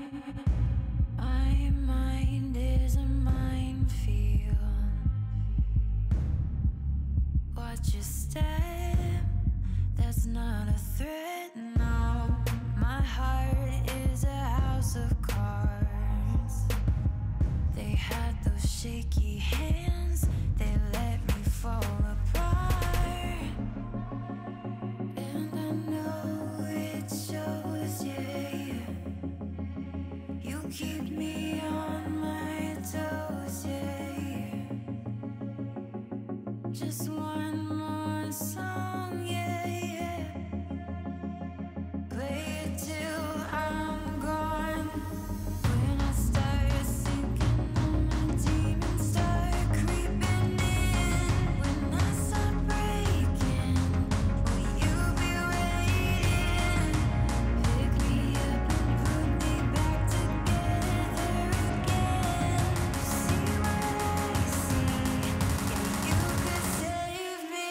My mind is a minefield. Watch your step, that's not a threat, no. My heart is a house of cards. They had those shaky hands, they let me fall apart. And I know it shows, yeah. You keep me on my toes, yeah. Just one more song, yeah, yeah. Play it till I'm gone. When I start sinking, all my demons start creeping in. When I start breaking, will you be waiting? Pick me up and put me back together again. See what I see, yeah, you could save me.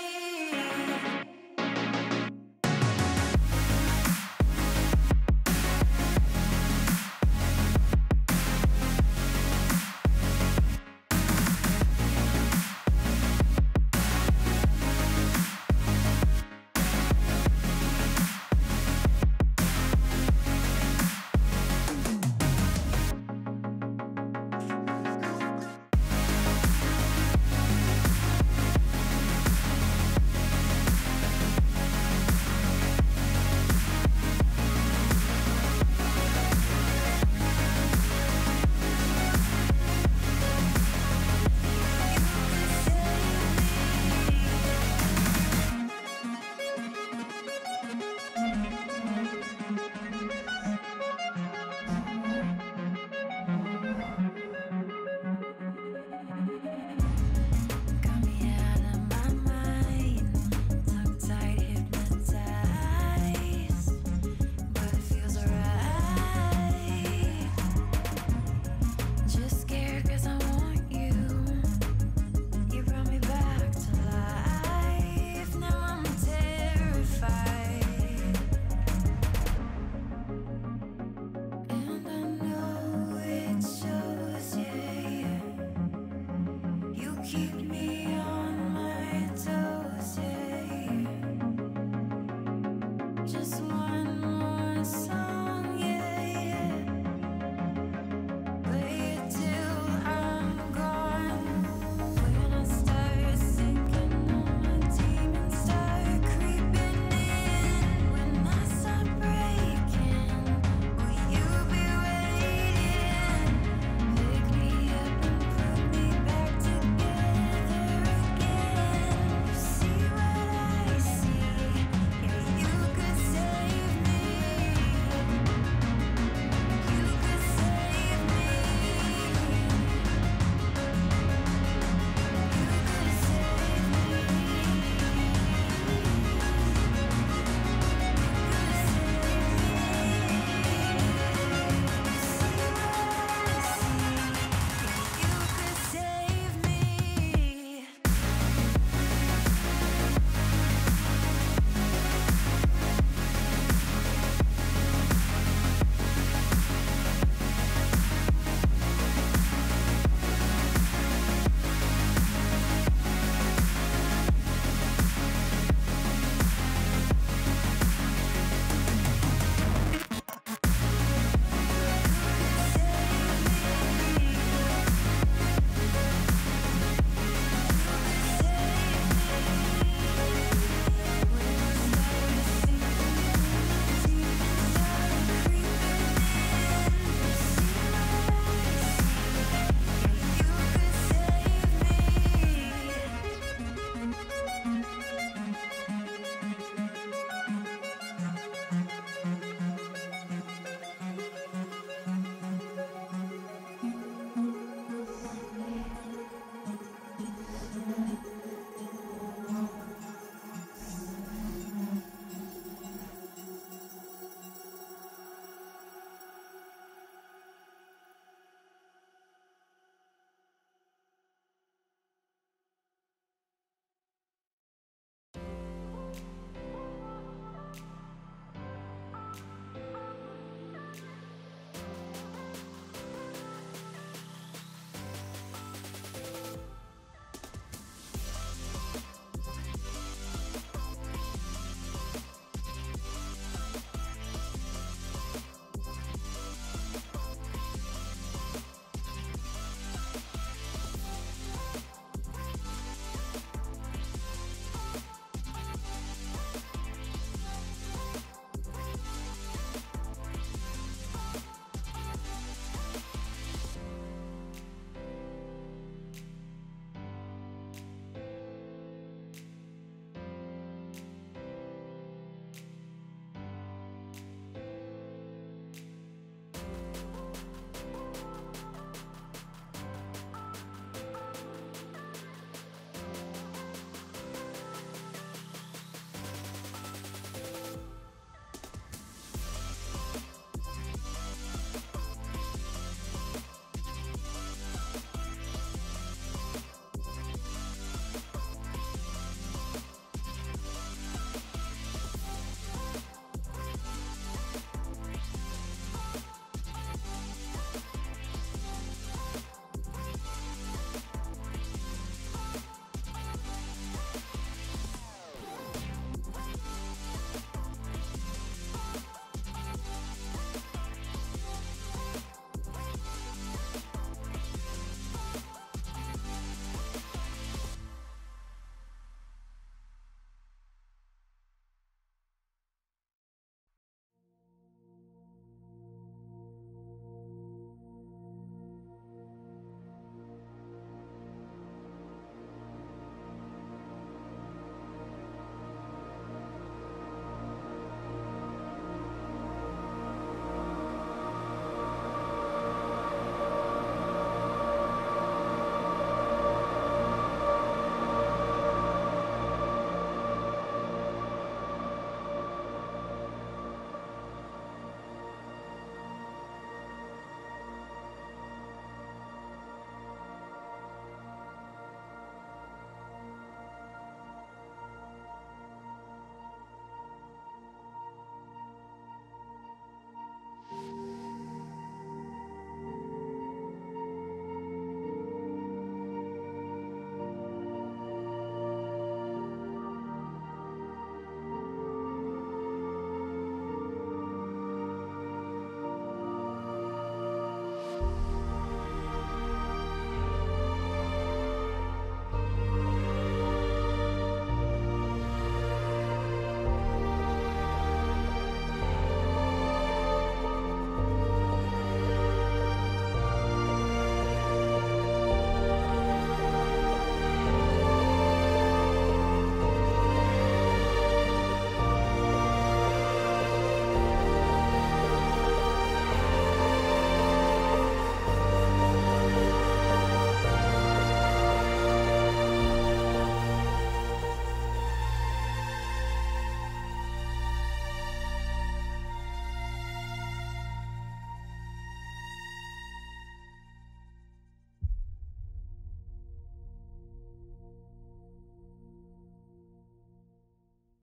Got me out of my mind, tongue-tied, hypnotized, but it feels right. Just scared 'cause I want you. You brought me back to life. Now I'm terrified, and I know it shows, yeah. You keep